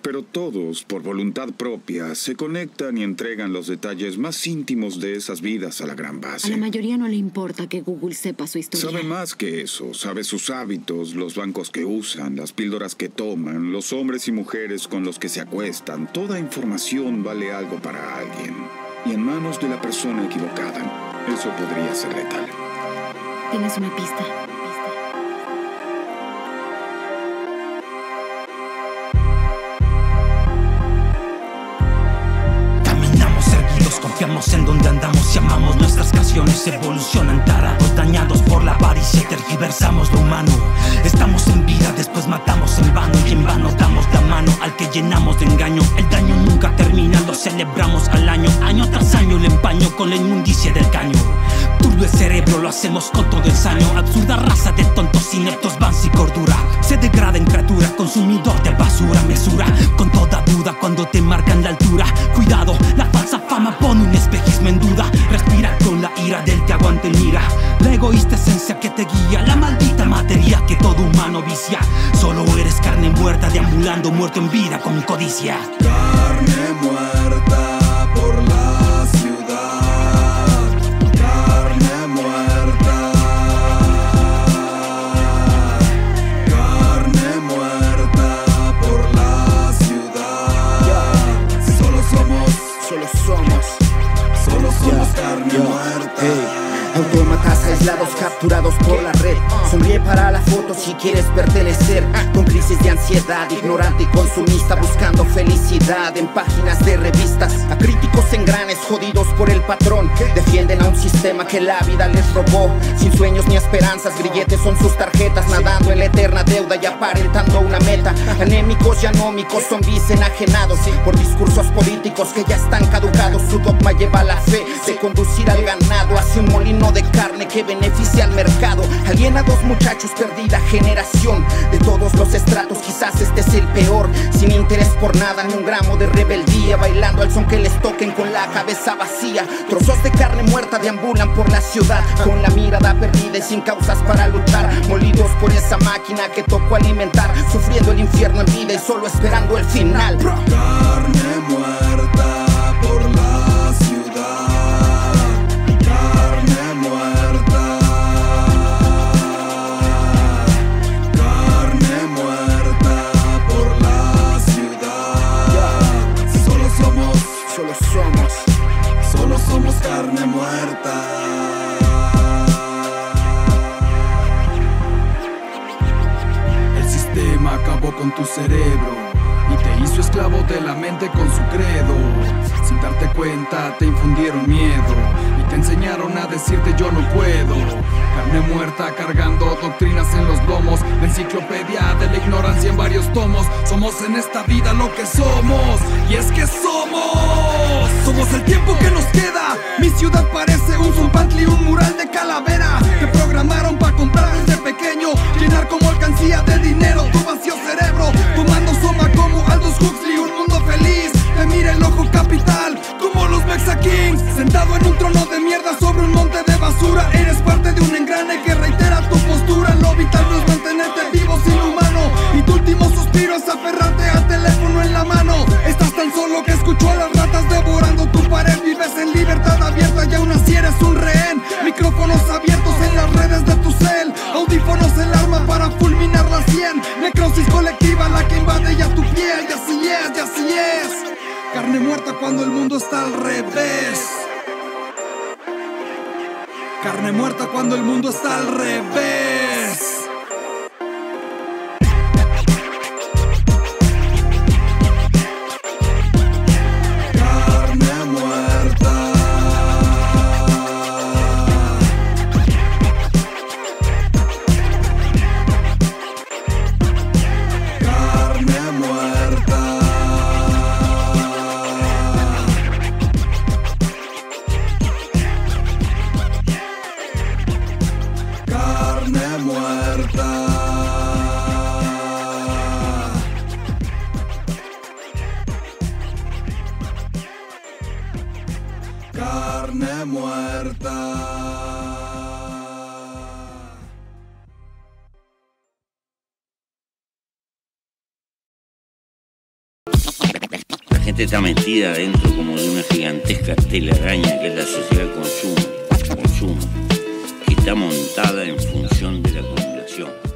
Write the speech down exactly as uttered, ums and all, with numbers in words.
Pero todos, por voluntad propia, se conectan y entregan los detalles más íntimos de esas vidas a la gran base. A la mayoría no le importa que Google sepa su historia. Sabe más que eso. Sabe sus hábitos, los bancos que usan, las píldoras que toman, los hombres y mujeres con los que se acuestan. Toda información vale algo para alguien. Y en manos de la persona equivocada, eso podría ser letal. Tienes una pista. Confiamos en donde andamos y amamos. Nuestras canciones evolucionan, tarados, dañados por la avaricia y tergiversamos lo humano. Estamos en vida, después matamos en vano, y en vano damos la mano al que llenamos de engaño. El daño nunca termina, lo celebramos al año. Año tras año le empaño con la inmundicia del caño. Turbio el cerebro, lo hacemos con todo ensaño. Absurda raza de tontos ineptos van sin cordura. Se degrada en criatura, consumidor de basura. Mesura con toda duda cuando te marcan la altura. Cuidado, la falsa fama pone un espejismo en duda. Respira con la ira del que aguante en ira. La egoísta esencia que te guía, la maldita materia que todo humano vicia. Solo eres carne muerta, deambulando muerto en vida con codicia. Carne muerta por la ciudad. Carne muerta. Carne muerta por la ciudad. Solo somos, solo somos, solo somos carne muerta. Hey. Autómatas aislados, capturados por la red. Sonríe para la foto si quieres pertenecer. Con crisis de ansiedad, ignorante y consumista, buscando felicidad en páginas de revistas. A críticos engranes jodidos por el patrón. Defienden a un sistema que la vida les robó. Sin sueños ni esperanzas, grilletes son sus tarjetas. Nadando en la eterna deuda y aparentando una meta. Anémicos y anómicos, zombies enajenados por discursos políticos que ya están caducados. Su dogma lleva la fe de conducir al ganado hacia un molino de carne que beneficia al mercado. Aliena a dos muchachos, perdida generación. De todos los estratos quizás este es el peor. Sin interés por nada ni un gramo de rebeldía, bailando al son que les toquen con la cabeza vacía. Trozos de carne muerta deambulan por la ciudad, con la mirada perdida y sin causas para luchar. Molidos por esa máquina que tocó alimentar, sufriendo el infierno en vida y solo esperando el final. Carne muerta por la ciudad. Carne muerta. El sistema acabó con tu cerebro y te hizo esclavo de la mente con su credo. Sin darte cuenta te infundieron miedo y te enseñaron a decirte yo no puedo. Carne muerta cargando doctrinas en los lomos, la enciclopedia de la ignorancia en varios tomos. Somos en esta vida lo que somos, y es que somos Somos el tiempo que nos queda. Mi ciudad parece un Zumpantli, un mural de calavera. Te programaron para comprar desde pequeño, llenar como alcancía de dinero tu vacío cerebro. Tomando soma como Aldous Huxley, un mundo feliz. Te mira el ojo capital como los Mexa Kings. Sentado en un trono de mierda sobre un monte de basura. Eres parte de un engrane que reitera tu postura. Lo vital no es mantenerte vivo sin humano, y tu último suspiro es aferrarte al teléfono en la mano. Estás tan solo que escucho a las ratas devorando tu pared. Vives en libertad abierta y aún así eres un rehén. Micrófonos abiertos en las redes de tu cel. Audífonos el arma para fulminar la sien. Necrosis colectiva la que invade ya tu piel. Y así es, y así es. Carne muerta cuando el mundo está al revés. Carne muerta cuando el mundo está al revés. Carne muerta. gente está metida dentro como de una gigantesca telaraña que es la sociedad del consumo, consumo, que está montada en función de la acumulación.